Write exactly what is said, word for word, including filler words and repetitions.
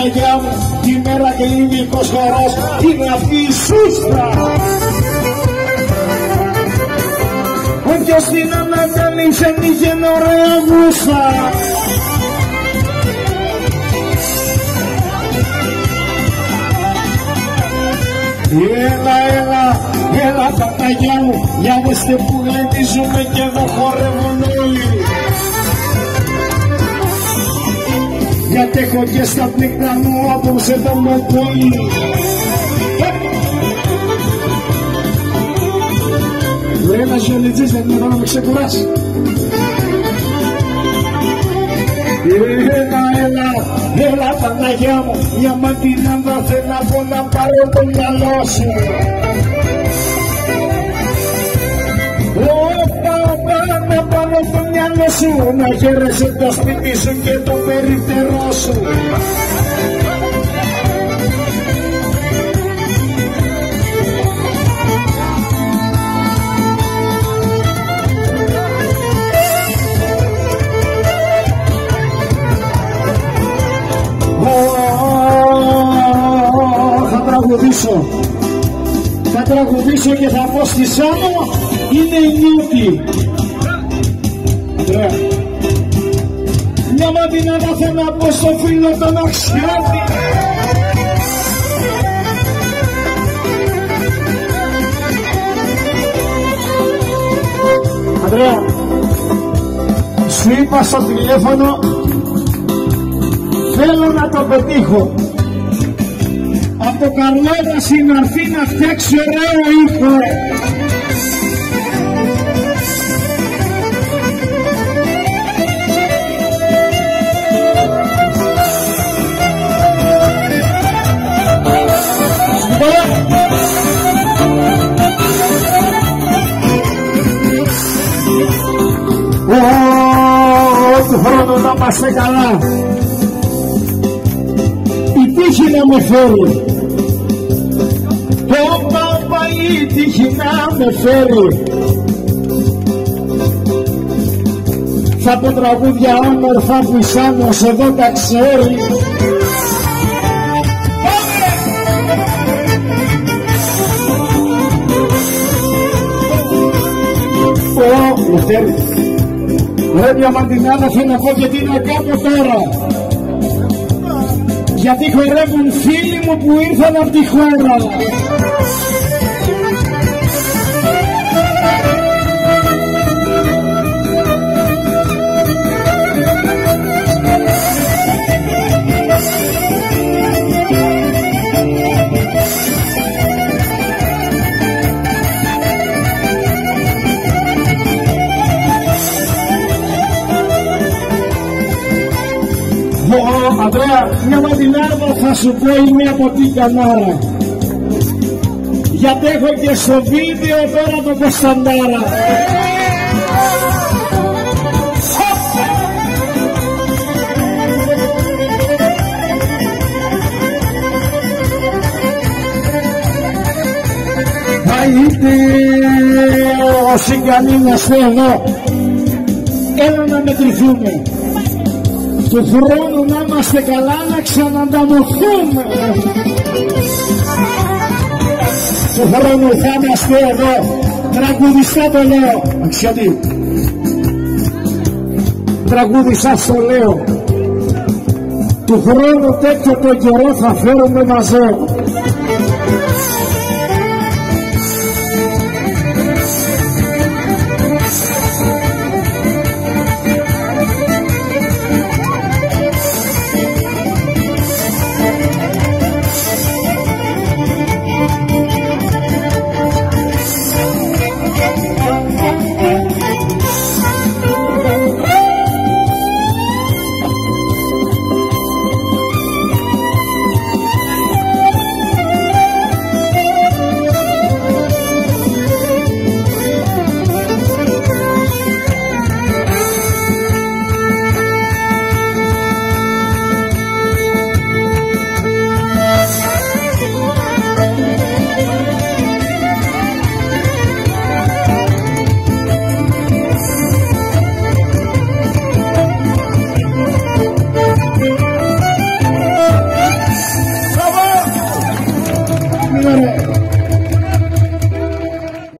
Παναγιά μου, τη μέρα κλείνει είκοσι χορός, είναι αυτή η σούστρα. Όποιος την ανακάλυψε είχε ωραία γούστα. Έλα, έλα, έλα Παναγιά μου, για δέστε που γλεντίζουμε και εδώ χορεύουν όλοι. Γιατί έχω και στα πλήκτα μου απόψε το μοκόλι. Βρε ένας γιολιτζής δεν είναι εδώ να με ξεκουράσει. Έλα, έλα, έλα Παναγιά μου, μια ματινάδα θέλω να πω να πάρω το μυαλό σου. Όπα, όπα, να πάρω το μυαλό σου, να χαίρεσαι το σπίτι σου και το περιφτερό σου. Θα τραγουδήσω, θα τραγουδήσω και θα πω στη Σάμο, είναι η νιώτη. Αντρέα, μια ματινάδα θέλω να πω στο φίλο τον Αξιώτη. Αντρέα, σου είπα στο τηλέφωνο, θέλω να το πετύχω. Από Καρλόδαση να έρθει να φτιάξει ωραίο ήχο. Του χρόνου να είμαστε καλά. Η τύχη να με φέρει, όπα όπα η τύχη να με φέρει. Θα πω τραγούδια όμορφα που η Σάμος εδώ τα ξέρει. Ω, Λευτέρη, ρε μια μαντινάδα θέλω να πω και τι να κάνω τώρα. Γιατί χορεύουν φίλοι μου που ήρθαν από τη χώρα. Αντρέα, μια ματινάδα θα σου πω είμαι από την Κανάρα. Γιατί έχω και στο βίντεο τώρα το Κωνσταντάρα. Είτε όσοι κανέναστε εδώ, έλα να μετρηθούμε. Του χρόνου να είμαστε καλά να ξανανταμωθούμε. Του χρόνου θα είμαστε εδώ, τραγουδιστά το λέω. Αξιωτή, τραγουδιστά το λέω. Του χρόνου τέτοιο το καιρό θα φέρουμε μαζό.